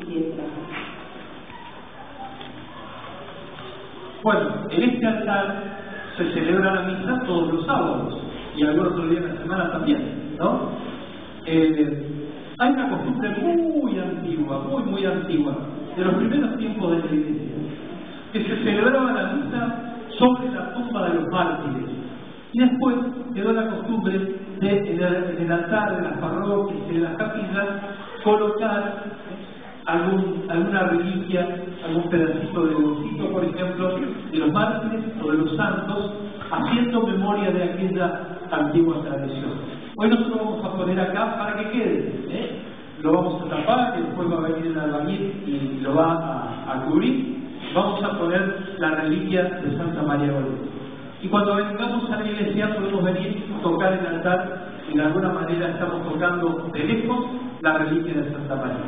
piedra. Bueno, en este altar se celebra la misa todos los sábados y algún otro día de la semana también, ¿no? Hay una costumbre muy antigua, muy antigua, de los primeros tiempos de la Iglesia, que se celebraba la misa sobre la tumba de los mártires. Y después quedó la costumbre de, en el altar de las parroquias y de las capillas, colocar alguna reliquia, algún pedacito de bolsito, por ejemplo, de los mártires o de los santos, haciendo memoria de aquella antigua tradición. Hoy nosotros vamos a poner acá para que quede, lo vamos a tapar y después va a venir el albañil y lo va a cubrir. Vamos a poner la reliquia de Santa María Goretti. Y cuando vengamos a la iglesia podemos venir a tocar el altar y de alguna manera estamos tocando de lejos la reliquia de Santa María.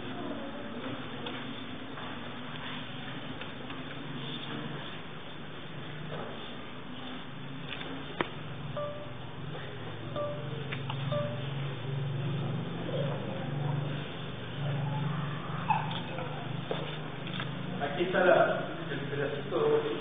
Aquí está el pedacito de...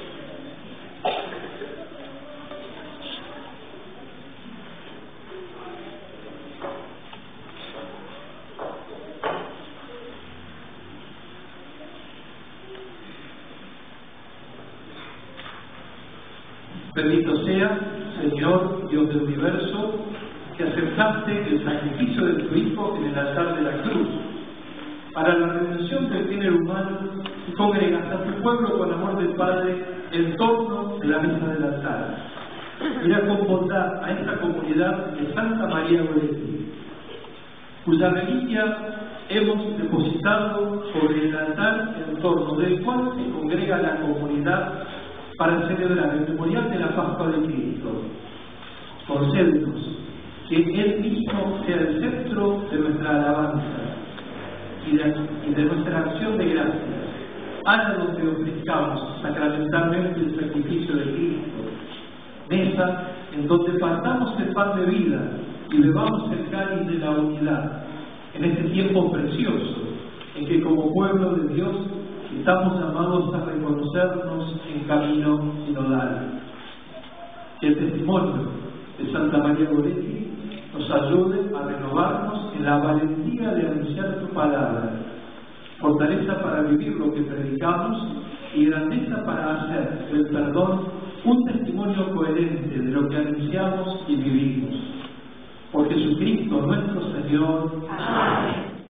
Bendito sea, Señor, Dios del universo, que aceptaste el sacrificio de tu Hijo en el altar de la cruz, para la redención del género humano, y congregas a tu pueblo con amor del Padre en torno de la mesa del altar. Mira con bondad a esta comunidad de Santa María Goretti, cuya reliquia hemos depositado sobre el altar en torno del cual se congrega la comunidad para celebrar el memorial de la Pascua de Cristo. Concédenos que Él mismo sea el centro de nuestra alabanza y de nuestra acción de gracias, haga donde ofrezcamos sacramentalmente el sacrificio de Cristo, mesa en donde partamos el pan de vida y bebamos el cáliz de la unidad, en este tiempo precioso en que como pueblo de Dios estamos llamados a reconocernos en camino sinodal. Que el testimonio de Santa María Goretti nos ayude a renovarnos en la valentía de anunciar tu palabra, fortaleza para vivir lo que predicamos y grandeza para hacer del perdón un testimonio coherente de lo que anunciamos y vivimos. Por Jesucristo nuestro Señor. Amén.